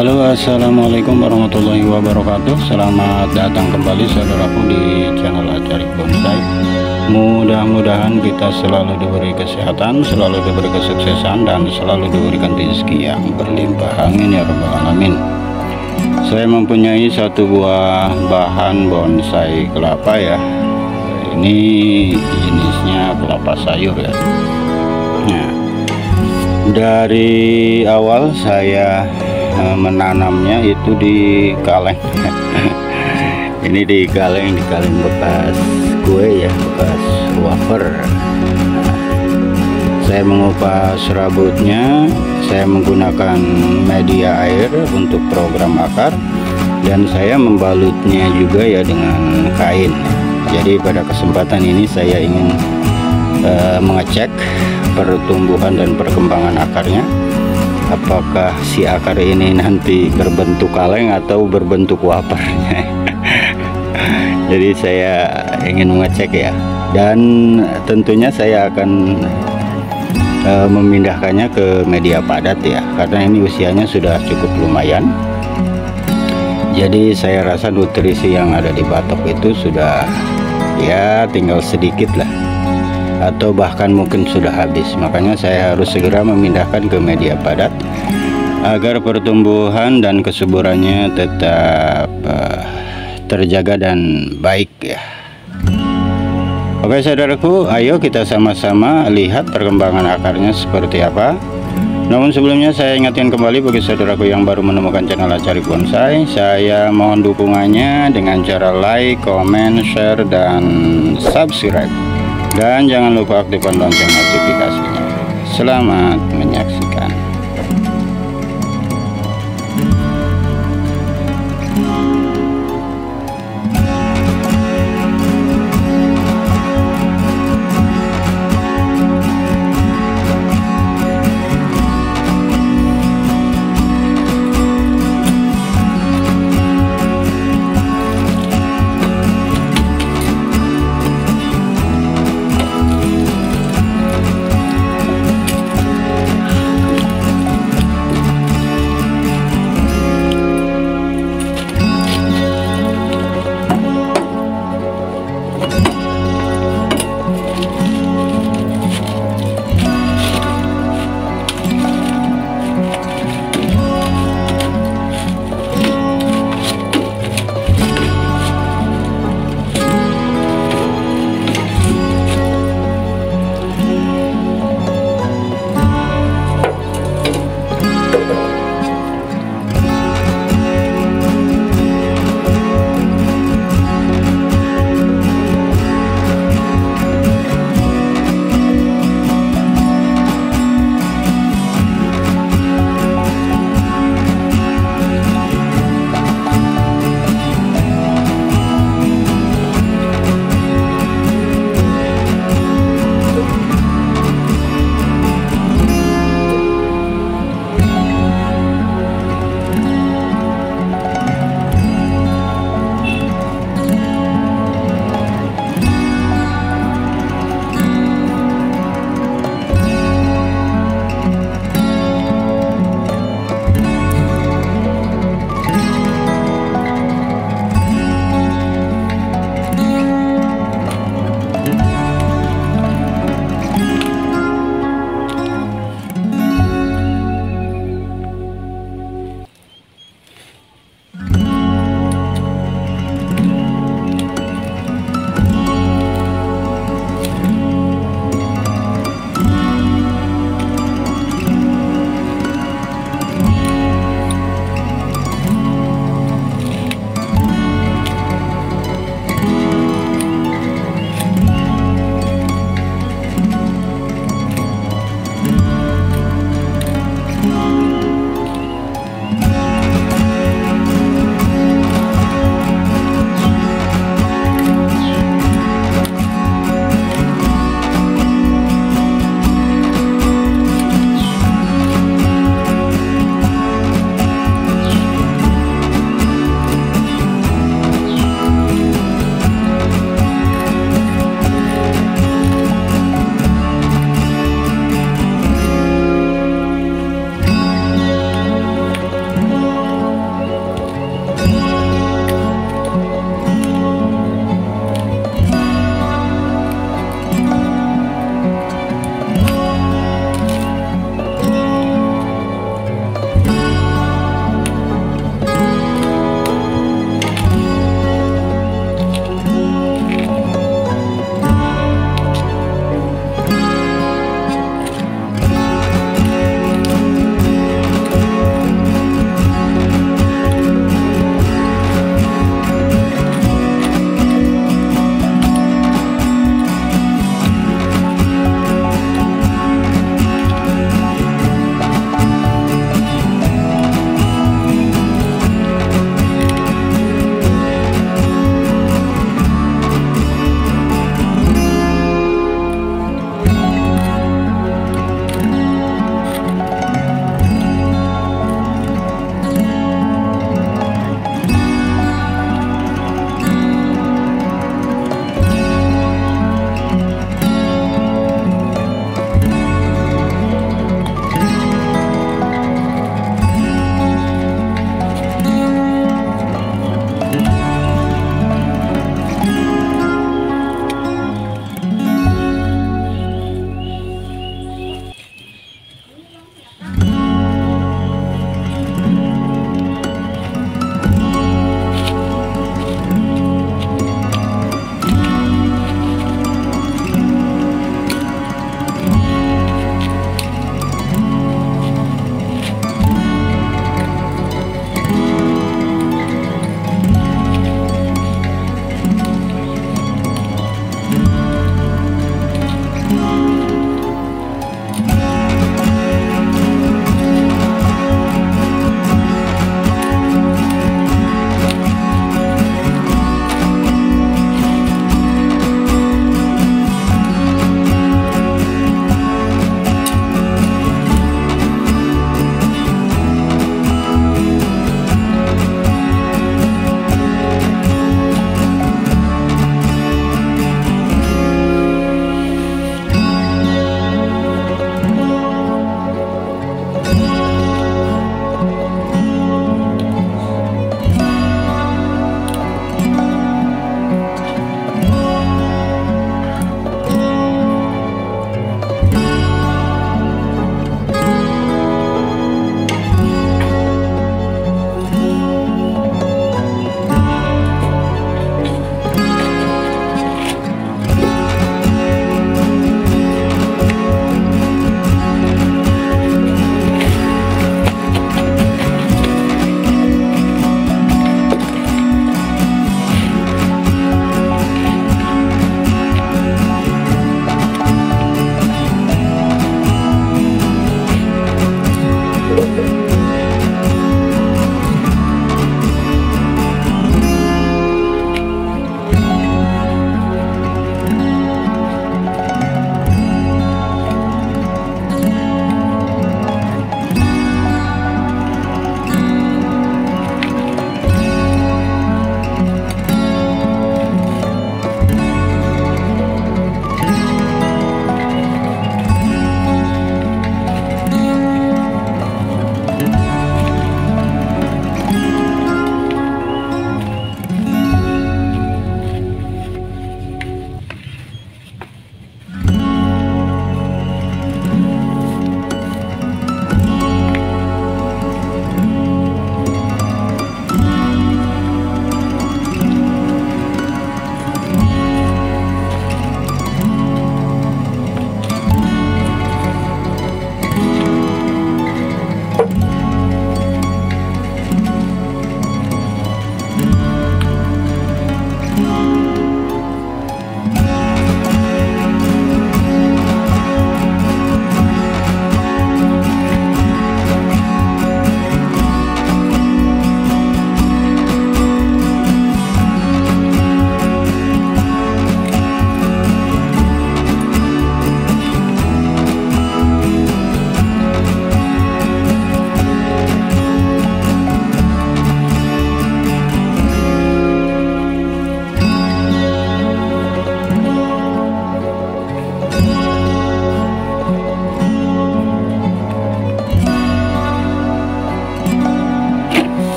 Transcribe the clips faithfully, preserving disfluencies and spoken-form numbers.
Halo, assalamualaikum warahmatullahi wabarakatuh. Selamat datang kembali saudaraku di channel Acari Bonsai. Mudah-mudahan kita selalu diberi kesehatan, selalu diberi kesuksesan, dan selalu diberikan rezeki yang berlimpah. Amin ya rabbal alamin. Saya mempunyai satu buah bahan bonsai kelapa ya. Ini jenisnya kelapa sayur ya. Nah, dari awal saya menanamnya itu di kaleng. Ini di kaleng di kaleng bekas kue ya, bekas wafer. Saya mengupas rambutnya, saya menggunakan media air untuk program akar, dan saya membalutnya juga ya dengan kain. Jadi pada kesempatan ini saya ingin uh, mengecek pertumbuhan dan perkembangan akarnya, apakah si akar ini nanti berbentuk kaleng atau berbentuk wafer. Jadi saya ingin mengecek ya, dan tentunya saya akan e, memindahkannya ke media padat ya, karena ini usianya sudah cukup lumayan. Jadi saya rasa nutrisi yang ada di batok itu sudah ya tinggal sedikit lah, atau bahkan mungkin sudah habis. Makanya saya harus segera memindahkan ke media padat agar pertumbuhan dan kesuburannya tetap uh, terjaga dan baik ya. Oke saudaraku, ayo kita sama-sama lihat perkembangan akarnya seperti apa. Namun sebelumnya saya ingatkan kembali bagi saudaraku yang baru menemukan channel Acari Bonsai, saya mohon dukungannya dengan cara like, comment, share, dan subscribe. Dan jangan lupa aktifkan lonceng notifikasinya. Selamat menyaksikan.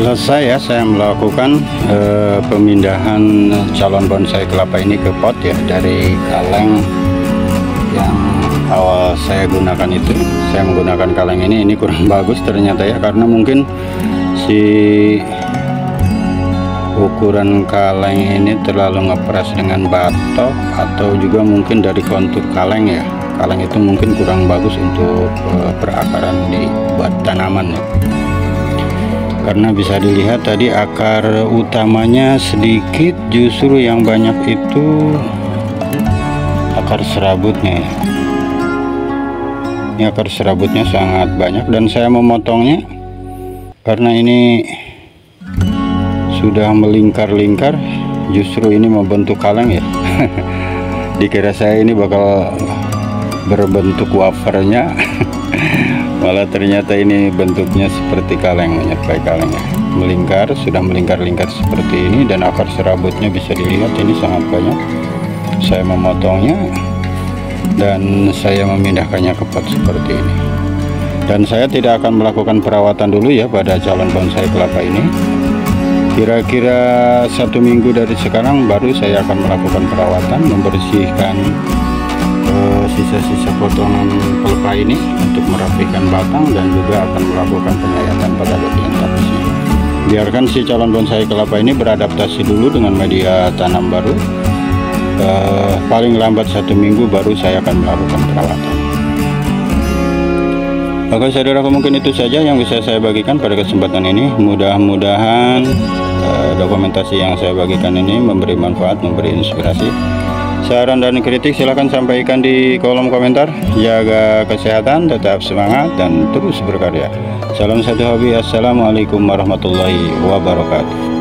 selesai ya saya melakukan eh, pemindahan calon bonsai kelapa ini ke pot ya, dari kaleng yang awal saya gunakan itu. Saya menggunakan kaleng ini, ini kurang bagus ternyata ya, karena mungkin si ukuran kaleng ini terlalu ngepres dengan batok, atau juga mungkin dari kontur kaleng ya. Kaleng itu mungkin kurang bagus untuk uh, perakaran di buat tanaman ya. Karena bisa dilihat tadi akar utamanya sedikit, justru yang banyak itu akar serabutnya ya. Ini akar serabutnya sangat banyak, dan saya memotongnya karena ini sudah melingkar-lingkar, justru ini membentuk kaleng ya. Dikira saya ini bakal berbentuk wafernya, malah ternyata ini bentuknya seperti kaleng, menyerupai kaleng ya. Melingkar, sudah melingkar-lingkar seperti ini, dan akar serabutnya bisa dilihat ini sangat banyak. Saya memotongnya dan saya memindahkannya ke pot seperti ini. Dan saya tidak akan melakukan perawatan dulu ya pada calon bonsai kelapa ini. Kira-kira satu minggu dari sekarang baru saya akan melakukan perawatan, membersihkan sisa-sisa uh, potongan kelapa ini untuk merapikan batang, dan juga akan melakukan penyayatan pada bagian tapisnya. Biarkan si calon bonsai kelapa ini beradaptasi dulu dengan media tanam baru. Uh, paling lambat satu minggu baru saya akan melakukan perawatan. Oke saudaraku, mungkin itu saja yang bisa saya bagikan pada kesempatan ini. Mudah-mudahan uh, dokumentasi yang saya bagikan ini memberi manfaat, memberi inspirasi. Saran dan kritik silahkan sampaikan di kolom komentar. Jaga kesehatan, tetap semangat, dan terus berkarya. Salam satu hobi. Assalamualaikum warahmatullahi wabarakatuh.